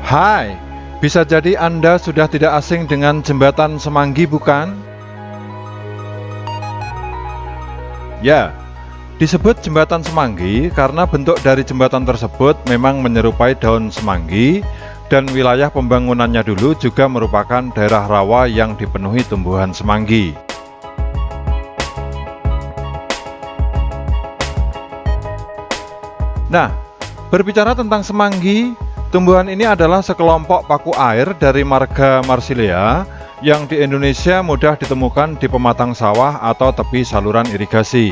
Hai, bisa jadi Anda sudah tidak asing dengan jembatan Semanggi, bukan? Ya, disebut jembatan Semanggi karena bentuk dari jembatan tersebut memang menyerupai daun semanggi, dan wilayah pembangunannya dulu juga merupakan daerah rawa yang dipenuhi tumbuhan semanggi. Nah, berbicara tentang semanggi, tumbuhan ini adalah sekelompok paku air dari marga Marsilea yang di Indonesia mudah ditemukan di pematang sawah atau tepi saluran irigasi.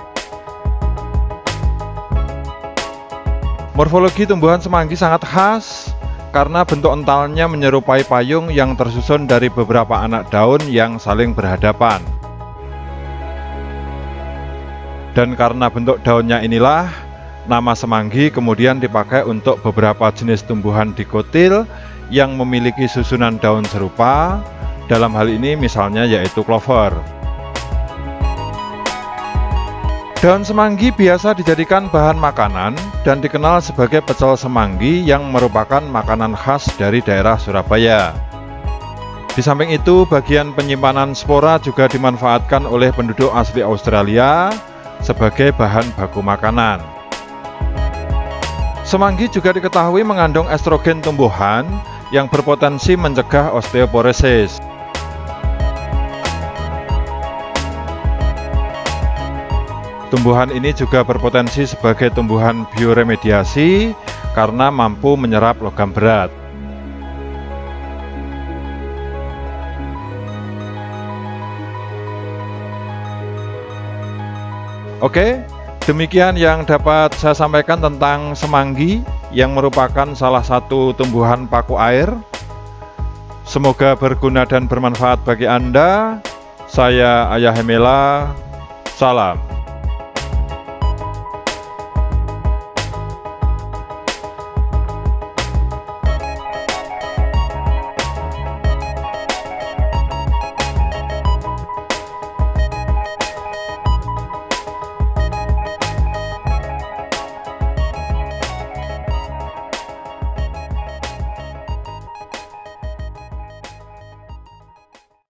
Morfologi tumbuhan semanggi sangat khas karena bentuk entalnya menyerupai payung yang tersusun dari beberapa anak daun yang saling berhadapan. Dan karena bentuk daunnya inilah, nama semanggi kemudian dipakai untuk beberapa jenis tumbuhan dikotil yang memiliki susunan daun serupa, dalam hal ini misalnya yaitu clover. Daun semanggi biasa dijadikan bahan makanan dan dikenal sebagai pecel semanggi yang merupakan makanan khas dari daerah Surabaya. Di samping itu, bagian penyimpanan spora juga dimanfaatkan oleh penduduk asli Australia sebagai bahan baku makanan. Semanggi juga diketahui mengandung estrogen tumbuhan yang berpotensi mencegah osteoporosis. Tumbuhan ini juga berpotensi sebagai tumbuhan bioremediasi karena mampu menyerap logam berat. Oke, demikian yang dapat saya sampaikan tentang semanggi yang merupakan salah satu tumbuhan paku air. Semoga berguna dan bermanfaat bagi Anda. Saya Ayah Hemela, salam.